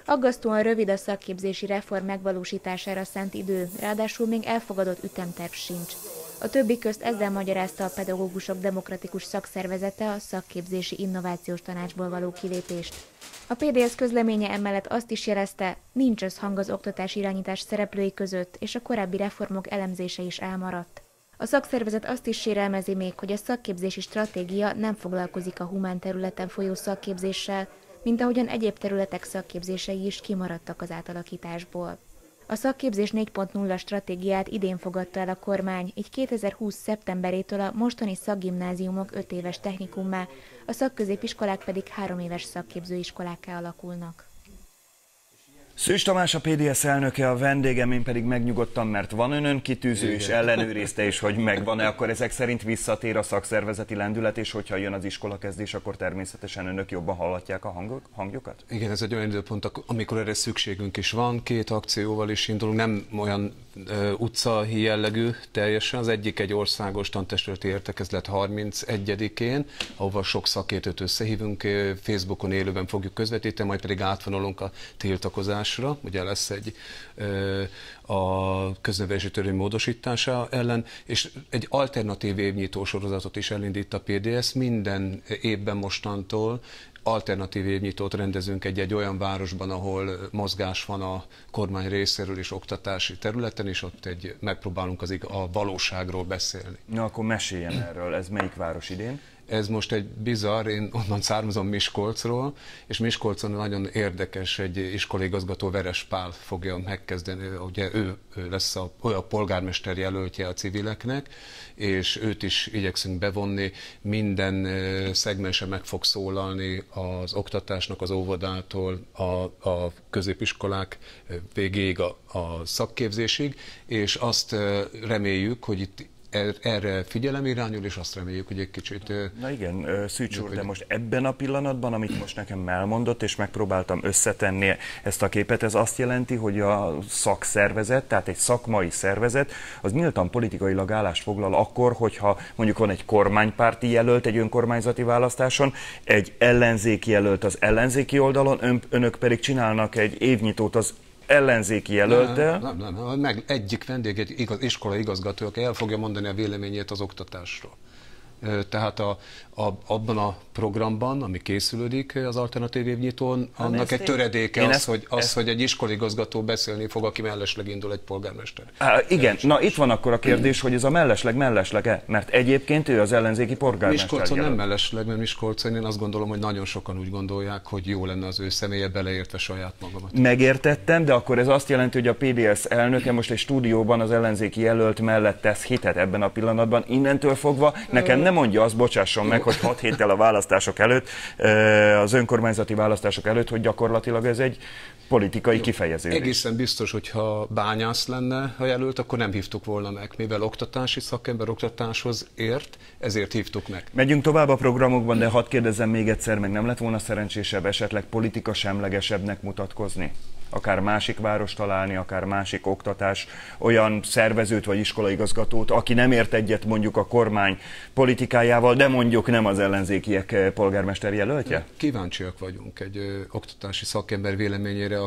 Aggasztóan rövid a szakképzési reform megvalósítására szánt idő, ráadásul még elfogadott ütemterv sincs. A többi közt ezzel magyarázta a Pedagógusok Demokratikus Szakszervezete a Szakképzési Innovációs Tanácsból való kilépést. A PDS közleménye emellett azt is jelezte, nincs összhang az oktatási irányítás szereplői között, és a korábbi reformok elemzése is elmaradt. A szakszervezet azt is sérelmezi még, hogy a szakképzési stratégia nem foglalkozik a humán területen folyó szakképzéssel, mint ahogyan egyéb területek szakképzései is kimaradtak az átalakításból. A szakképzés 4.0 stratégiát idén fogadta el a kormány, így 2020. szeptemberétől a mostani szakgimnáziumok 5 éves technikummá, a szakközépiskolák pedig 3 éves szakképzőiskolákká alakulnak. Szűcs Tamás a PDS elnöke, a vendégem, én pedig megnyugodtam, mert van önön kitűző, és ellenőrizte is, hogy megvan-e, akkor ezek szerint visszatér a szakszervezeti lendület, és hogyha jön az iskolakezdés, akkor természetesen önök jobban hallatják a hangjukat? Igen, ez egy olyan időpont, amikor erre szükségünk is van, 2 akcióval is indulunk, nem olyan utcai jellegű teljesen, az egyik egy országos tantestületi értekezlet 31-én, ahova sok szakértőt összehívunk, Facebookon élőben fogjuk közvetíteni, majd pedig átvonulunk a tiltakozásra, ugye lesz egy a köznevelési törvény módosítása ellen, és egy alternatív évnyitó sorozatot is elindít a PDS, minden évben mostantól alternatív évnyitót rendezünk egy olyan városban, ahol mozgás van a kormány részéről és oktatási területen, és ott megpróbálunk a valóságról beszélni. Na akkor meséljen erről, ez melyik város idén? Ez most egy bizarr, én onnan származom Miskolcról, és Miskolcon nagyon érdekes, egy iskolaigazgató, Veres Pál fogja megkezdeni, ugye ő lesz a polgármester jelöltje a civileknek, és őt is igyekszünk bevonni, minden szegmensen meg fog szólalni az oktatásnak, az óvodától a középiskolák végéig a szakképzésig, és azt reméljük, hogy itt erre figyelem irányul, és azt reméljük, hogy egy kicsit... Na igen, Szűcs úr, de most ebben a pillanatban, amit most nekem elmondott, és megpróbáltam összetenni ezt a képet, ez azt jelenti, hogy a szakszervezet, tehát egy szakmai szervezet, az nyíltan politikailag állást foglal akkor, hogyha mondjuk van egy kormánypárti jelölt egy önkormányzati választáson, egy ellenzéki jelölt az ellenzéki oldalon, önök pedig csinálnak egy évnyitót az ellenzéki jelöltel. Nem. Meg egyik vendég, egy iskolai igazgató, aki el fogja mondani a véleményét az oktatásról. Tehát abban a programban, ami készülődik az alternatív évnyitón, annak egy töredéke hogy egy iskolaigazgató beszélni fog, aki mellesleg indul egy polgármester. Igen, na itt van akkor a kérdés, hogy ez a mellesleg-e? Mert egyébként ő az ellenzéki polgármester. Miskolcon nem mellesleg, mert Miskolcon én azt gondolom, hogy nagyon sokan úgy gondolják, hogy jó lenne az ő személye, beleértve saját magamat. Megértettem, de akkor ez azt jelenti, hogy a PDS elnöke most egy stúdióban az ellenzéki jelölt mellett tesz hitet ebben a pillanatban. Innentől fogva nekem nem mondja azt, bocsásson meg, hogy 6 héttel a választások előtt, az önkormányzati választások előtt, hogy gyakorlatilag ez egy politikai kifejeződés. Egészen biztos, hogyha bányász lenne a jelölt, akkor nem hívtuk volna meg, mivel oktatási szakember oktatáshoz ért, ezért hívtuk meg. Megyünk tovább a programokban, de hadd kérdezzem még egyszer, meg nem lett volna szerencsésebb esetleg politika semlegesebbnek mutatkozni? Akár másik város találni, akár másik oktatás, olyan szervezőt vagy iskolaigazgatót, aki nem ért egyet mondjuk a kormány politikájával, de mondjuk nem az ellenzékiek polgármester jelöltje? Kíváncsiak vagyunk egy oktatási szakember véleményére,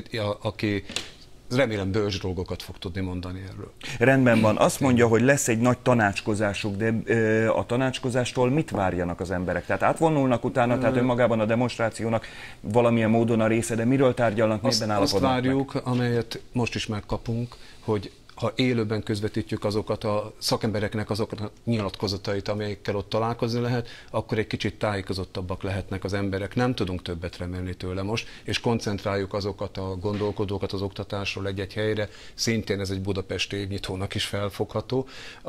aki remélem bölcs dolgokat fog tudni mondani erről. Rendben van. Azt mondja, hogy lesz egy nagy tanácskozásuk, de a tanácskozástól mit várjanak az emberek? Tehát átvonulnak utána, tehát önmagában a demonstrációnak valamilyen módon a része, de miről tárgyalnak, miben állapodnak? Azt várjuk, amelyet most is megkapunk, hogy ha élőben közvetítjük azokat a szakembereknek azokat a nyilatkozatait, amelyekkel ott találkozni lehet, akkor egy kicsit tájékozottabbak lehetnek az emberek. Nem tudunk többet remélni tőle most, és koncentráljuk azokat a gondolkodókat az oktatásról egy-egy helyre. Szintén ez egy budapesti évnyitónak is felfogható,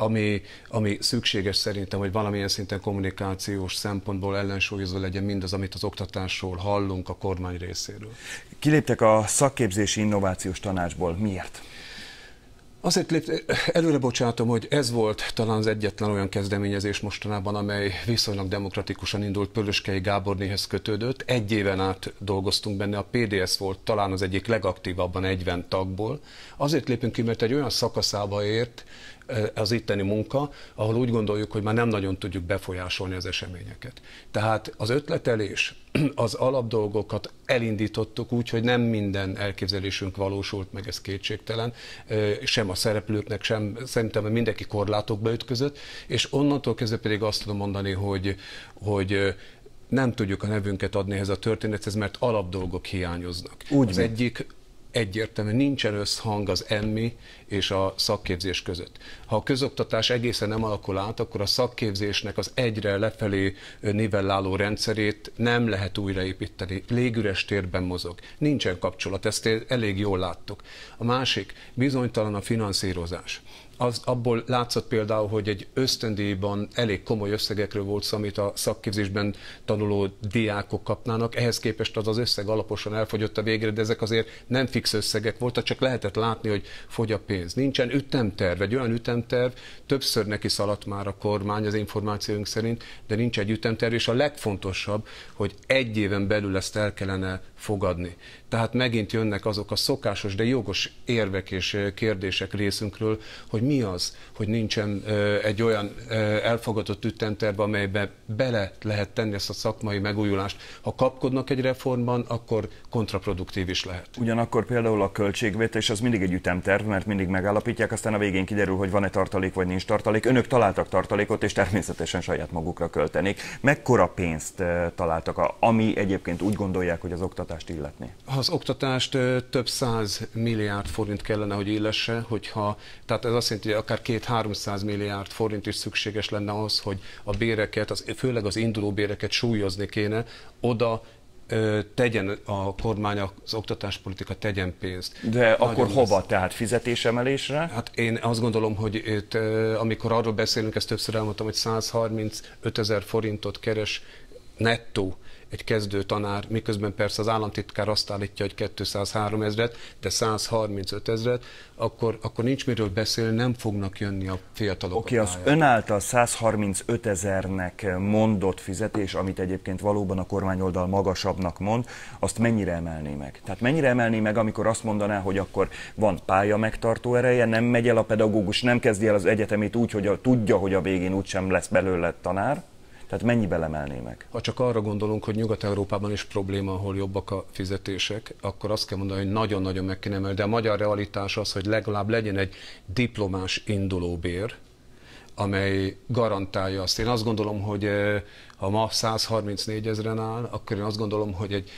ami szükséges szerintem, hogy valamilyen szinten kommunikációs szempontból ellensúlyozva legyen mindaz, amit az oktatásról hallunk a kormány részéről. Kiléptek a Szakképzési Innovációs Tanácsból. Miért? Azért előre bocsátom, hogy ez volt talán az egyetlen olyan kezdeményezés mostanában, amely viszonylag demokratikusan indult, Pölöskei Gábornéhez kötődött. 1 éven át dolgoztunk benne, a PDS volt talán az egyik legaktívabban 40 tagból. Azért lépünk ki, mert egy olyan szakaszába ért az itteni munka, ahol úgy gondoljuk, hogy már nem nagyon tudjuk befolyásolni az eseményeket. Tehát az ötletelés, az alapdolgokat elindítottuk úgy, hogy nem minden elképzelésünk valósult meg, ez kétségtelen, sem a szereplőknek, sem szerintem mindenki korlátokba ütközött, és onnantól kezdve pedig azt tudom mondani, hogy nem tudjuk a nevünket adni ehhez a történethez, mert alapdolgok hiányoznak. Az egyik egyértelműen nincsen összhang az EMMI és a szakképzés között. Ha a közoktatás egészen nem alakul át, akkor a szakképzésnek az egyre lefelé nivelláló rendszerét nem lehet újraépíteni. Légüres térben mozog. Nincsen kapcsolat, ezt elég jól láttuk. A másik, bizonytalan a finanszírozás. Abból látszott például, hogy egy ösztöndíjban elég komoly összegekről volt szó, amit a szakképzésben tanuló diákok kapnának. Ehhez képest az összeg alaposan elfogyott a végre, de ezek azért nem fix összegek voltak, csak lehetett látni, hogy fogy a pénz. Nincsen ütemterv, egy olyan ütemterv, többször neki szaladt már a kormány az információink szerint, de nincs egy ütemterv, és a legfontosabb, hogy egy éven belül ezt el kellene fogadni. Tehát megint jönnek azok a szokásos, de jogos érvek és kérdések részünkről, hogy mi az, hogy nincsen egy olyan elfogadott ütemterv, amelybe bele lehet tenni ezt a szakmai megújulást. Ha kapkodnak egy reformban, akkor kontraproduktív is lehet. Ugyanakkor például a költségvetés az mindig egy ütemterv, mert mindig megállapítják, aztán a végén kiderül, hogy van-e tartalék vagy nincs tartalék. Önök találtak tartalékot, és természetesen saját magukra költenék. Mekkora pénzt találtak, ami egyébként úgy gondolják, hogy az oktatást illetné? Az oktatást több 100 milliárd forint kellene, hogy illesse, tehát ez azt jelenti, hogy akár 200-300 milliárd forint is szükséges lenne ahhoz, hogy a béreket, főleg az induló béreket súlyozni kéne, oda tegyen a kormány, az oktatáspolitika tegyen pénzt. De akkor hova? Tehát fizetésemelésre? Hát én azt gondolom, hogy itt, amikor arról beszélünk, ezt többször elmondtam, hogy 135 000 forintot keres nettó egy kezdő tanár, miközben persze az államtitkár azt állítja, hogy 203 000, de 135 000, akkor nincs miről beszélni, nem fognak jönni a fiatalok. Oké, az ön által 135 000-nek mondott fizetés, amit egyébként valóban a kormányoldal magasabbnak mond, azt mennyire emelné meg? Tehát mennyire emelné meg, amikor azt mondaná, hogy akkor van pálya megtartó ereje, nem megy el a pedagógus, nem kezdi el az egyetemét úgy, hogy tudja, hogy a végén úgysem lesz belőle tanár? Tehát mennyibe emelné meg? Ha csak arra gondolunk, hogy Nyugat-Európában is probléma, ahol jobbak a fizetések, akkor azt kell mondani, hogy nagyon-nagyon meg kéne emelni. De a magyar realitás az, hogy legalább legyen egy diplomás indulóbér, amely garantálja azt. Én azt gondolom, hogy ha ma 134 000-en áll, akkor én azt gondolom, hogy egy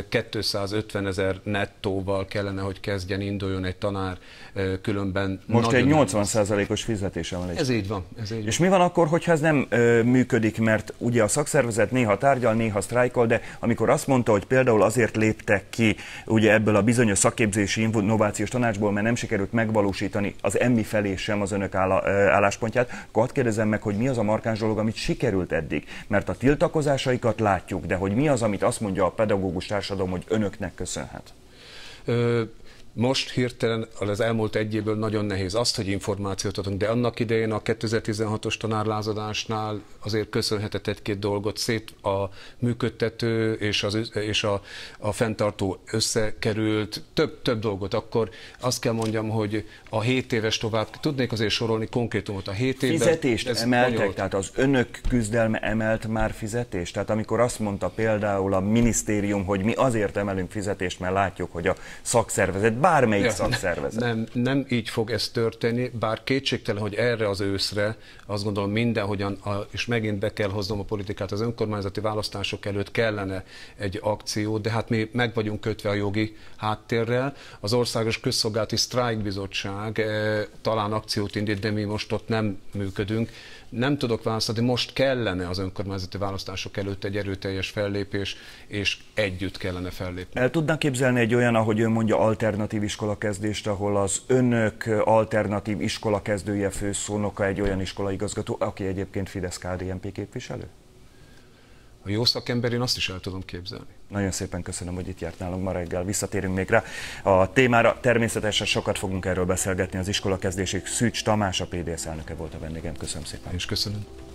250 000 nettóval kellene, hogy kezdjen, induljon egy tanár, különben... Most egy 80%-os fizetésemelés. Ez így van. És mi van akkor, hogyha ez nem működik, mert ugye a szakszervezet néha tárgyal, néha sztrájkol, de amikor azt mondta, hogy például azért léptek ki ugye ebből a bizonyos szakképzési innovációs tanácsból, mert nem sikerült megvalósítani az EMMI felé sem az önök álláspontját, akkor hadd kérdezem meg, hogy mi az a markáns dolog, amit sikerült eddig. Mert a tiltakozásaikat látjuk, de hogy mi az, amit azt mondja a pedagógus társadalom, hogy önöknek köszönhet? Most hirtelen az elmúlt egy évből nagyon nehéz azt, hogy információt adunk, de annak idején a 2016-os tanárlázadásnál azért köszönhetett egy-két dolgot, a működtető és a fenntartó összekerült, több dolgot. Akkor azt kell mondjam, hogy a 7 éves tovább, tudnék azért sorolni konkrétumot a 7 évben. Fizetést emeltek, tehát az önök küzdelme emelt már fizetést? Tehát amikor azt mondta például a minisztérium, hogy mi azért emelünk fizetést, mert látjuk, hogy a szakszervezet, bármelyik szakszervezet. Nem így fog ez történni, bár kétségtelen, hogy erre az őszre azt gondolom mindenhogyan, és megint be kell hoznom a politikát, az önkormányzati választások előtt kellene egy akció, de hát mi meg vagyunk kötve a jogi háttérrel. Az Országos Közszolgálati Sztrájkbizottság talán akciót indít, de mi most ott nem működünk. Nem tudok választani, most kellene az önkormányzati választások előtt egy erőteljes fellépés, és együtt kellene fellépni. El tudnak képzelni egy olyan, ahogy ön mondja, alternatív iskolakezdést, ahol az önök alternatív iskolakezdője, főszónoka egy olyan iskolaigazgató, aki egyébként Fidesz-KDNP képviselő? A jó szakember, én azt is el tudom képzelni. Nagyon szépen köszönöm, hogy itt járt nálunk ma reggel. Visszatérünk még rá a témára. Természetesen sokat fogunk erről beszélgetni. Az iskolakezdésig Szűcs Tamás, a PDS elnöke volt a vendégem. Köszönöm szépen. És köszönöm.